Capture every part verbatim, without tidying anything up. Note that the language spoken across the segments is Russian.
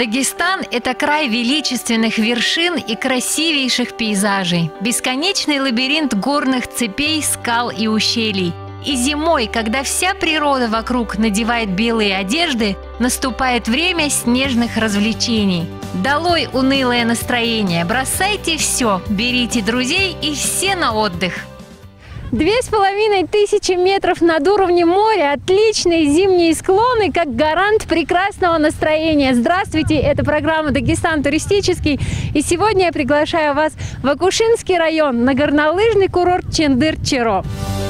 Дагестан – это край величественных вершин и красивейших пейзажей. Бесконечный лабиринт горных цепей, скал и ущелий. И зимой, когда вся природа вокруг надевает белые одежды, наступает время снежных развлечений. Долой унылое настроение, бросайте все, берите друзей и все на отдых. Две с половиной тысячи метров над уровнем моря, отличные зимние склоны, как гарант прекрасного настроения. Здравствуйте, это программа «Дагестан туристический», и сегодня я приглашаю вас в Акушинский район на горнолыжный курорт Чендыр-Чиро.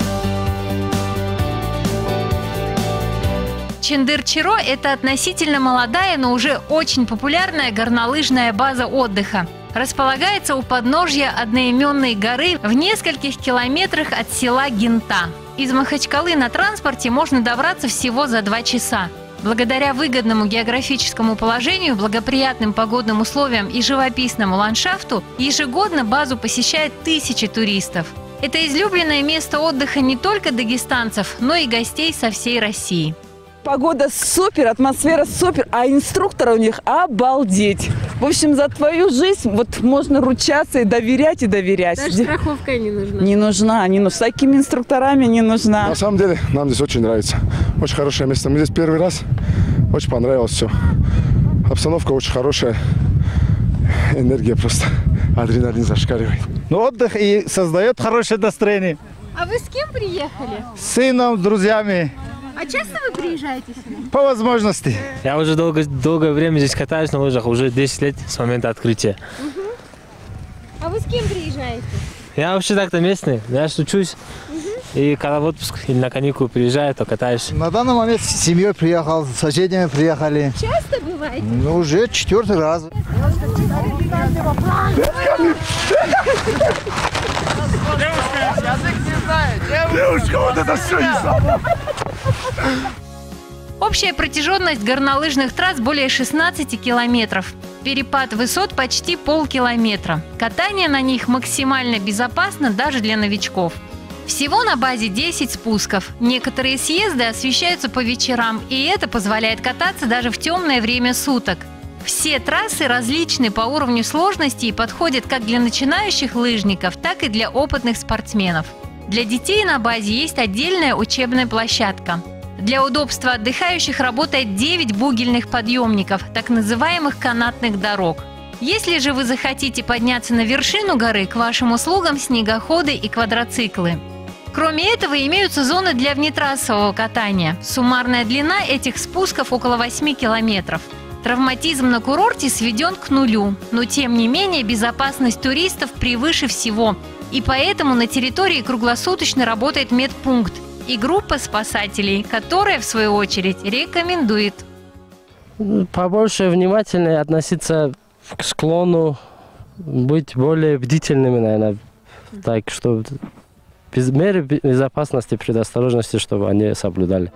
Чендыр-Чиро – это относительно молодая, но уже очень популярная горнолыжная база отдыха. Располагается у подножья одноименной горы в нескольких километрах от села Гинта. Из Махачкалы на транспорте можно добраться всего за два часа. Благодаря выгодному географическому положению, благоприятным погодным условиям и живописному ландшафту ежегодно базу посещают тысячи туристов. Это излюбленное место отдыха не только дагестанцев, но и гостей со всей России. Погода супер, атмосфера супер, а инструктора у них обалдеть. В общем, за твою жизнь вот можно ручаться и доверять, и доверять. Даже страховка не нужна. Не нужна, не нужна. С такими инструкторами не нужна. На самом деле, нам здесь очень нравится. Очень хорошее место. Мы здесь первый раз. Очень понравилось все. Обстановка очень хорошая. Энергия просто. Адреналин зашкаливает. Ну, отдых и создает хорошее настроение. А вы с кем приехали? С сыном, с друзьями. А часто вы приезжаете сюда? По возможности. Я уже долго, долгое время здесь катаюсь на лыжах, уже десять лет с момента открытия. Угу. А вы с кем приезжаете? Я вообще так-то местный, я ж учусь. Угу. И когда в отпуск или на каникулы приезжаю, то катаюсь. На данный момент с семьей приехал, с соседями приехали. Часто бываете? Ну, уже четвертый раз. Девушка, вот это все не знала. Общая протяженность горнолыжных трасс более шестнадцати километров. Перепад высот почти полкилометра. Катание на них максимально безопасно даже для новичков. Всего на базе десять спусков. Некоторые съезды освещаются по вечерам, и это позволяет кататься даже в темное время суток. Все трассы различны по уровню сложности и подходят как для начинающих лыжников, так и для опытных спортсменов. Для детей на базе есть отдельная учебная площадка. Для удобства отдыхающих работает девять бугельных подъемников, так называемых канатных дорог. Если же вы захотите подняться на вершину горы, к вашим услугам снегоходы и квадроциклы. Кроме этого, имеются зоны для внетрассового катания. Суммарная длина этих спусков около восьми километров. Травматизм на курорте сведен к нулю, но тем не менее безопасность туристов превыше всего. И поэтому на территории круглосуточно работает медпункт и группа спасателей, которая, в свою очередь, рекомендует. Побольше внимательнее относиться к склону, быть более бдительными, наверное, так, чтобы без меры безопасности, предосторожности, чтобы они соблюдали.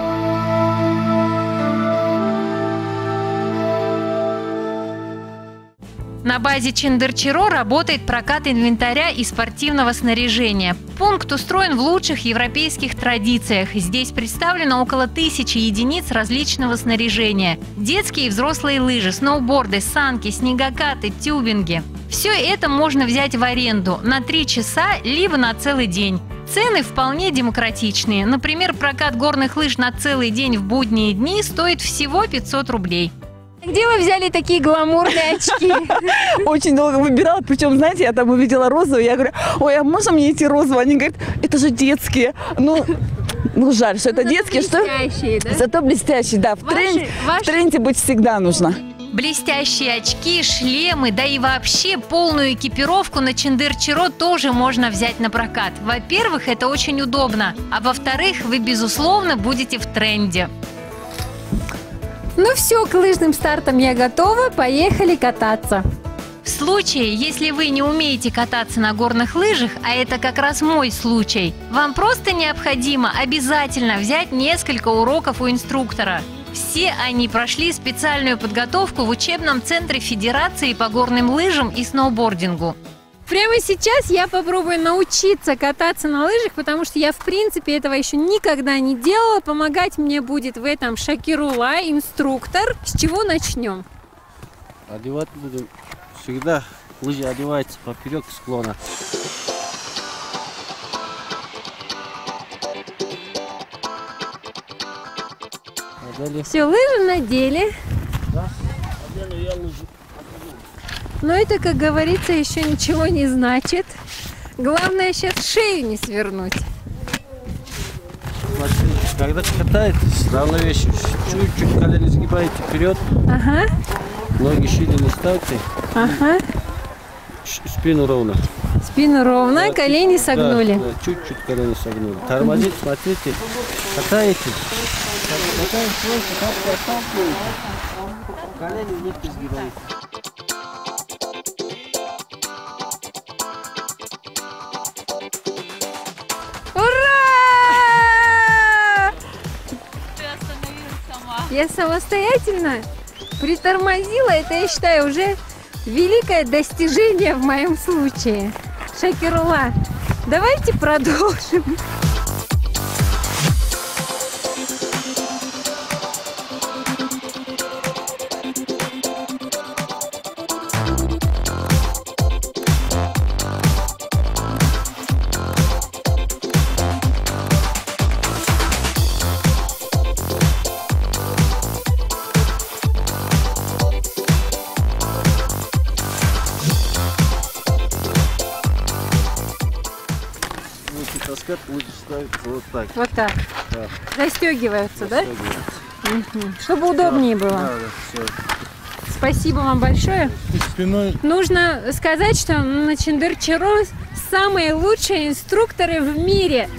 На базе Чендыр-Чиро работает прокат инвентаря и спортивного снаряжения. Пункт устроен в лучших европейских традициях. Здесь представлено около тысячи единиц различного снаряжения. Детские и взрослые лыжи, сноуборды, санки, снегокаты, тюбинги. Все это можно взять в аренду на три часа либо на целый день. Цены вполне демократичные. Например, прокат горных лыж на целый день в будние дни стоит всего пятьсот рублей. Где вы взяли такие гламурные очки? Очень долго выбирала, причем, знаете, я там увидела розовые, я говорю, ой, а можно мне эти розовые? Они говорят, это же детские. Ну, ну жаль, что это Зато детские, что... блестящие, да? Зато блестящие, да. В, Ваши- тренде, ваши- в тренде быть всегда нужно. Блестящие очки, шлемы, да и вообще полную экипировку на Чендыр-Чиро тоже можно взять на прокат. Во-первых, это очень удобно, а во-вторых, вы, безусловно, будете в тренде. Ну все, к лыжным стартам я готова, поехали кататься. В случае, если вы не умеете кататься на горных лыжах, а это как раз мой случай, вам просто необходимо обязательно взять несколько уроков у инструктора. Все они прошли специальную подготовку в учебном центре Федерации по горным лыжам и сноубордингу. Прямо сейчас я попробую научиться кататься на лыжах, потому что я, в принципе, этого еще никогда не делала. Помогать мне будет в этом Шакирула, инструктор. С чего начнем? Одевать будем всегда. Лыжи одеваются поперек склона. Одели. Все, лыжи надели. Да, одели я лыжи. Но это, как говорится, еще ничего не значит. Главное сейчас шею не свернуть. Смотрите, когда катаетесь, равновесие, чуть-чуть колени сгибаете вперед. Ага. Ноги шире не ставьте. Ага. Спину ровно. Спину ровно, да, колени чуть, согнули. Да, да, чуть-чуть колени согнули. Тормозите, угу. Смотрите, катаете. Катаете, отталкиваете. Колени вместе сгибаете. Я самостоятельно притормозила. Это, я считаю, уже великое достижение в моем случае. Шакирула, давайте продолжим. Таскать лучше ставится вот так. Вот так. Да. Застегиваются, да? Угу. Чтобы удобнее было. Да, да, все. Спасибо вам большое. Спиной. Нужно сказать, что на Чиндыр-Чоро самые лучшие инструкторы в мире.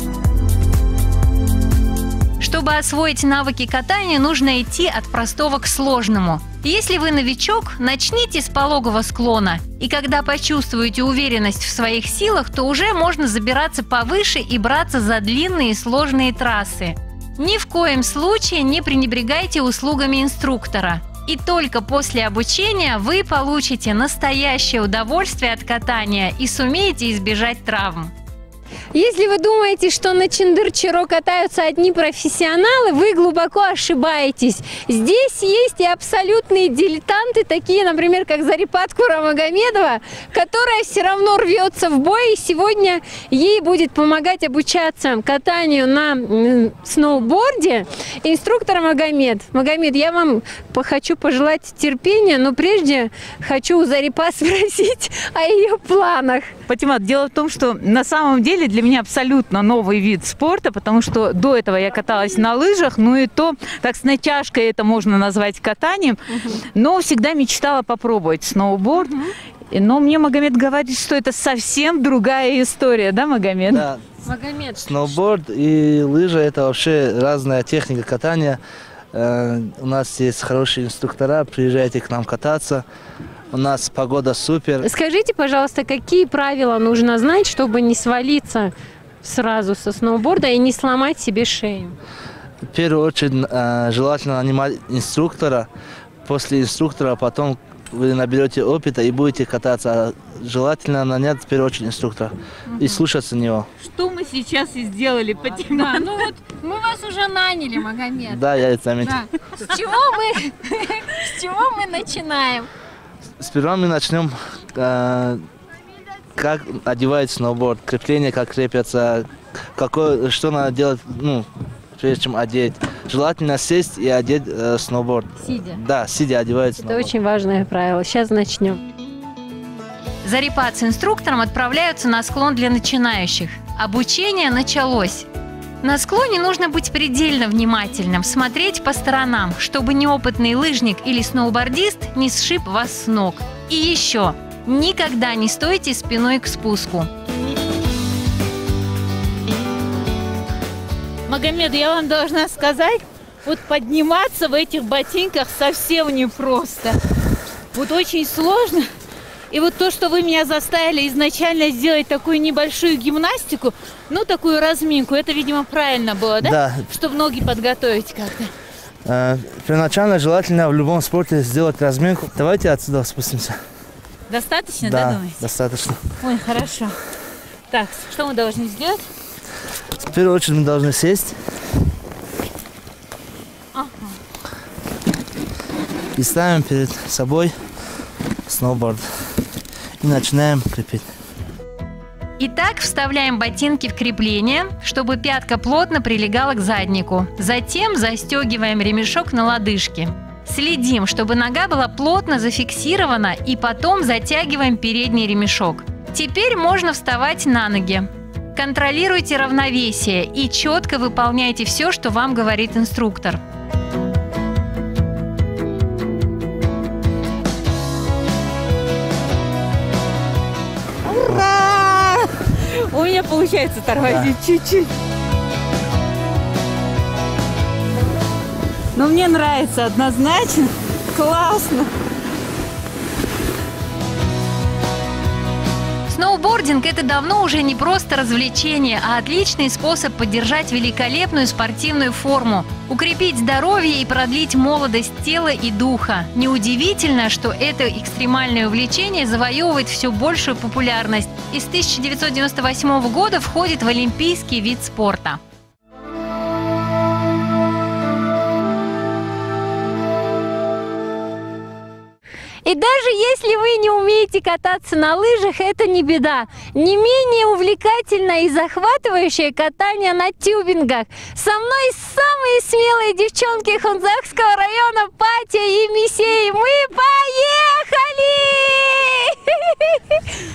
Чтобы освоить навыки катания, нужно идти от простого к сложному. Если вы новичок, начните с пологого склона. И когда почувствуете уверенность в своих силах, то уже можно забираться повыше и браться за длинные и сложные трассы. Ни в коем случае не пренебрегайте услугами инструктора. И только после обучения вы получите настоящее удовольствие от катания и сумеете избежать травм. Если вы думаете, что на Чиндыр-Чоро катаются одни профессионалы, вы глубоко ошибаетесь. Здесь есть и абсолютные дилетанты, такие, например, как Зарипат Курамагомедова, которая все равно рвется в бой, и сегодня ей будет помогать обучаться катанию на сноуборде инструктор Магомед. Магомед, я вам хочу пожелать терпения, но прежде хочу у Зарипат спросить о ее планах. Патимат, дело в том, что на самом деле для меня абсолютно новый вид спорта, потому что до этого я каталась на лыжах, ну и то, так с натяжкой это можно назвать катанием, uh-huh. но всегда мечтала попробовать сноуборд. Uh-huh. Но мне Магомед говорит, что это совсем другая история, да, Магомед? Да. Магомед. Сноуборд и лыжа – это вообще разная техника катания. Э, у нас есть хорошие инструктора, приезжайте к нам кататься. У нас погода супер. Скажите, пожалуйста, какие правила нужно знать, чтобы не свалиться сразу со сноуборда и не сломать себе шею? В первую очередь э, желательно нанимать инструктора. После инструктора потом вы наберете опыта и будете кататься. Желательно нанять в первую очередь инструктора угу. и слушаться него. Что мы сейчас и сделали, Патимат? Да, ну вот мы вас уже наняли, Магомед. Да, я это заметил. Да. С чего мы, с чего мы начинаем? Сперва мы начнем, э, как одевать сноуборд, крепление, как крепятся, какое, что надо делать, ну, прежде чем одеть. Желательно сесть и одеть э, сноуборд. Сидя? Да, сидя одевать сноуборд. Это очень важное правило. Сейчас начнем. Зарипат с инструктором отправляются на склон для начинающих. Обучение началось. На склоне нужно быть предельно внимательным, смотреть по сторонам, чтобы неопытный лыжник или сноубордист не сшиб вас с ног. И еще, никогда не стойте спиной к спуску. Магомед, я вам должна сказать, вот подниматься в этих ботинках совсем непросто. Вот очень сложно. И вот то, что вы меня заставили изначально сделать такую небольшую гимнастику, ну, такую разминку, это, видимо, правильно было, да? Да. Чтобы ноги подготовить как-то. Э, первоначально желательно в любом спорте сделать разминку. Давайте отсюда спустимся. Достаточно, да, да думаете? Достаточно. Ой, хорошо. Так, что мы должны сделать? В первую очередь мы должны сесть. Ага. И ставим перед собой сноуборд. И начинаем крепить. Итак, вставляем ботинки в крепление, чтобы пятка плотно прилегала к заднику. Затем застегиваем ремешок на лодыжке. Следим, чтобы нога была плотно зафиксирована, и потом затягиваем передний ремешок. Теперь можно вставать на ноги. Контролируйте равновесие и четко выполняйте все, что вам говорит инструктор. Ура! У меня получается тормозить да. чуть-чуть. Но мне нравится однозначно. Классно. Сноубординг – это давно уже не просто развлечение, а отличный способ поддержать великолепную спортивную форму, укрепить здоровье и продлить молодость тела и духа. Неудивительно, что это экстремальное увлечение завоевывает все большую популярность и с тысяча девятьсот девяносто восьмого года входит в олимпийский вид спорта. И даже если вы не умеете кататься на лыжах, это не беда. Не менее увлекательное и захватывающее катание на тюбингах. Со мной самые смелые девчонки Хунзакского района Патя и Мисей. Мы поехали!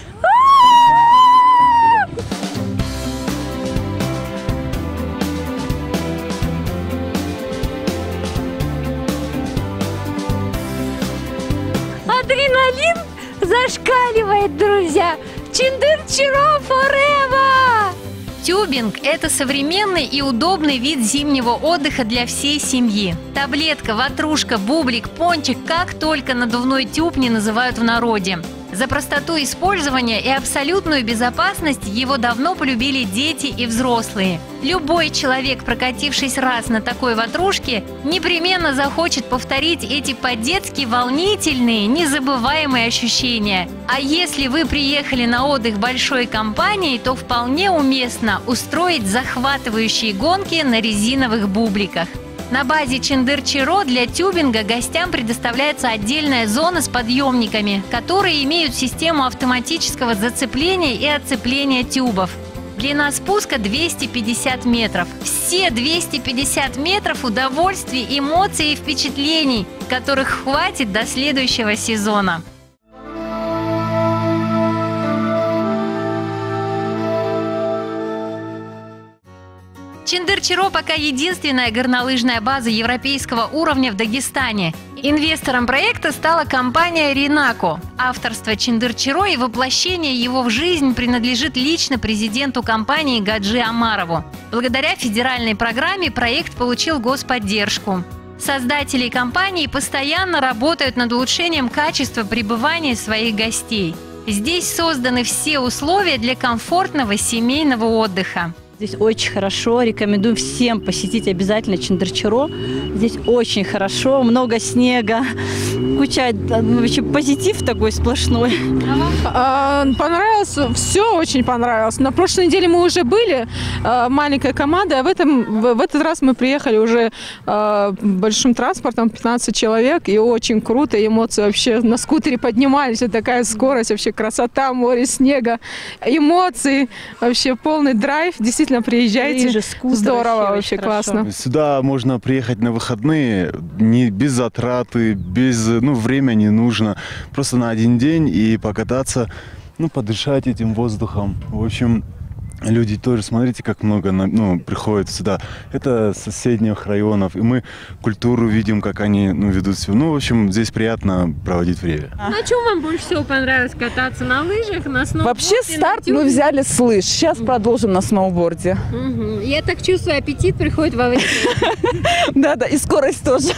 Адреналин зашкаливает, друзья! Чиндыр-чиро forever! Тюбинг – это современный и удобный вид зимнего отдыха для всей семьи. Таблетка, ватрушка, бублик, пончик – как только надувной тюб не называют в народе. За простоту использования и абсолютную безопасность его давно полюбили дети и взрослые. Любой человек, прокатившись раз на такой ватрушке, непременно захочет повторить эти по-детски волнительные, незабываемые ощущения. А если вы приехали на отдых большой компанией, то вполне уместно устроить захватывающие гонки на резиновых бубликах. На базе Чиндыр-чиро для тюбинга гостям предоставляется отдельная зона с подъемниками, которые имеют систему автоматического зацепления и отцепления тюбов. Длина спуска двести пятьдесят метров. Все двести пятьдесят метров удовольствий, эмоций и впечатлений, которых хватит до следующего сезона. Чиндыр-чиро пока единственная горнолыжная база европейского уровня в Дагестане. Инвестором проекта стала компания «Ринако». Авторство Чиндыр-чиро и воплощение его в жизнь принадлежит лично президенту компании Гаджи Амарову. Благодаря федеральной программе проект получил господдержку. Создатели компании постоянно работают над улучшением качества пребывания своих гостей. Здесь созданы все условия для комфортного семейного отдыха. Здесь очень хорошо, рекомендую всем посетить обязательно Чиндыр-чиро. Здесь очень хорошо, много снега, куча, вообще позитив такой сплошной. А, понравилось, все очень понравилось. На прошлой неделе мы уже были, маленькая команда, а в, этом, в этот раз мы приехали уже большим транспортом, пятнадцать человек, и очень круто, эмоции вообще на скутере поднимались, такая скорость, вообще красота, море снега, эмоции, вообще полный драйв, действительно. Приезжайте, Ближе, скутер, здорово, вообще, вообще классно. Сюда можно приехать на выходные, не без затраты, без, ну, время не нужно, просто на один день и покататься, ну, подышать этим воздухом. В общем, люди тоже, смотрите, как много, ну, приходят сюда. Это с соседних районов, и мы культуру видим, как они, ну, ведут себя. Ну, в общем, здесь приятно проводить время. На чем вам больше всего понравилось кататься? На лыжах, на сноуборде? Вообще старт мы взяли с лыж, сейчас продолжим на сноуборде. Угу. Я так чувствую, аппетит приходит во время. Да-да, и скорость тоже.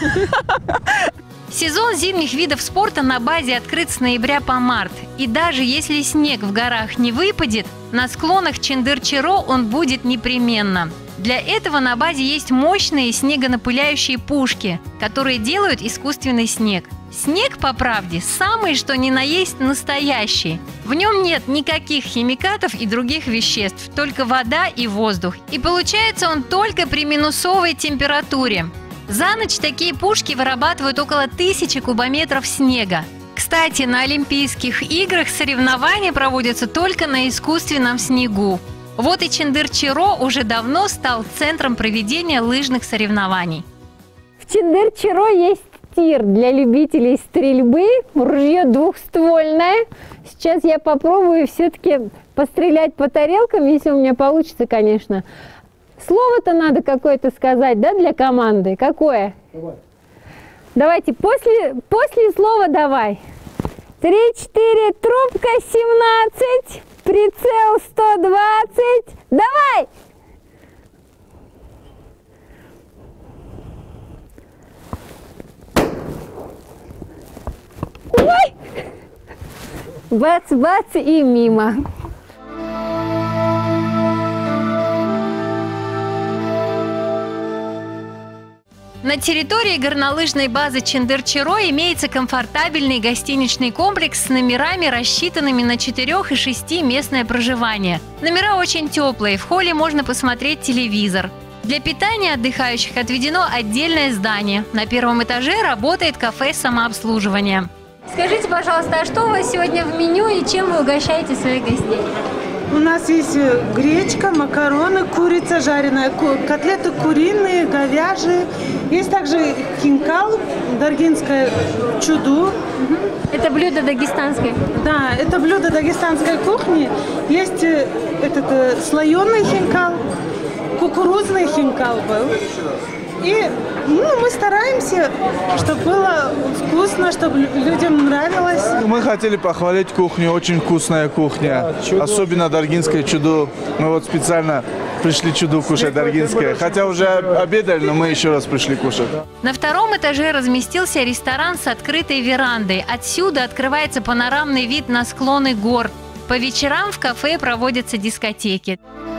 Сезон зимних видов спорта на базе открыт с ноября по март. И даже если снег в горах не выпадет, на склонах Чиндыр-чиро он будет непременно. Для этого на базе есть мощные снегонапыляющие пушки, которые делают искусственный снег. Снег, по правде, самый что ни на есть настоящий. В нем нет никаких химикатов и других веществ, только вода и воздух. И получается он только при минусовой температуре. За ночь такие пушки вырабатывают около тысячи кубометров снега. Кстати, на Олимпийских играх соревнования проводятся только на искусственном снегу. Вот и Чендер-Чиро уже давно стал центром проведения лыжных соревнований. В Чендер-Чиро есть тир для любителей стрельбы, ружье двухствольное. Сейчас я попробую все-таки пострелять по тарелкам, если у меня получится, конечно. Слово-то надо какое-то сказать, да, для команды? Какое? Давай. Давайте, после, после слова «давай». Три-четыре, трубка семнадцать, прицел сто двадцать. Давай! Ой! Бац-бац и мимо. На территории горнолыжной базы Чендер-Чиро имеется комфортабельный гостиничный комплекс с номерами, рассчитанными на четырех и шести местное проживание. Номера очень теплые, в холле можно посмотреть телевизор. Для питания отдыхающих отведено отдельное здание. На первом этаже работает кафе самообслуживания. Скажите, пожалуйста, а что у вас сегодня в меню и чем вы угощаете своих гостей? У нас есть гречка, макароны, курица жареная, котлеты куриные, говяжьи. Есть также хинкал, даргинское чуду. Это блюдо дагестанской? Да, это блюдо дагестанской кухни. Есть этот слоеный хинкал, кукурузный хинкал был. И ну, мы стараемся, чтобы было вкусно, чтобы людям нравилось. Мы хотели похвалить кухню, очень вкусная кухня, да, особенно даргинское чудо. Мы вот специально пришли чудо кушать даргинское, хотя уже обедали, но мы еще раз пришли кушать. На втором этаже разместился ресторан с открытой верандой. Отсюда открывается панорамный вид на склоны гор. По вечерам в кафе проводятся дискотеки.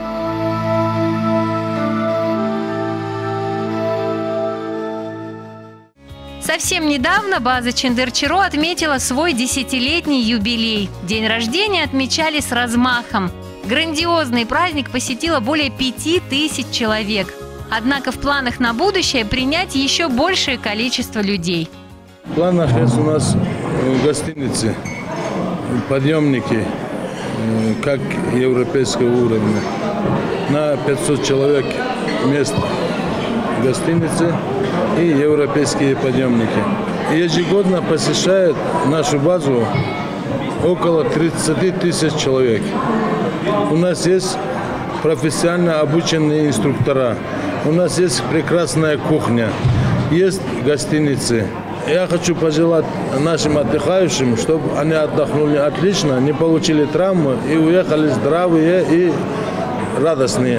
Совсем недавно база Чендер-Чиро отметила свой десятилетний юбилей. День рождения отмечали с размахом. Грандиозный праздник посетило более пяти тысяч человек. Однако в планах на будущее принять еще большее количество людей. В планах есть у нас гостиницы, подъемники, как европейского уровня. На пятьсот человек мест гостиницы и европейские подъемники. Ежегодно посещает нашу базу около тридцати тысяч человек. У нас есть профессионально обученные инструктора. У нас есть прекрасная кухня, есть гостиницы. Я хочу пожелать нашим отдыхающим, чтобы они отдохнули отлично, не получили травмы и уехали здравые и радостные.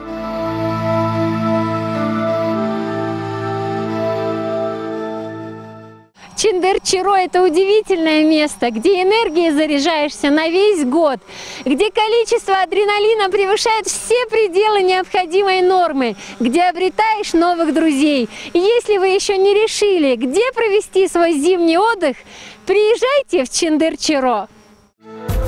Чендер-Чиро – это удивительное место, где энергией заряжаешься на весь год, где количество адреналина превышает все пределы необходимой нормы, где обретаешь новых друзей. И если вы еще не решили, где провести свой зимний отдых, приезжайте в Чендер-Чиро.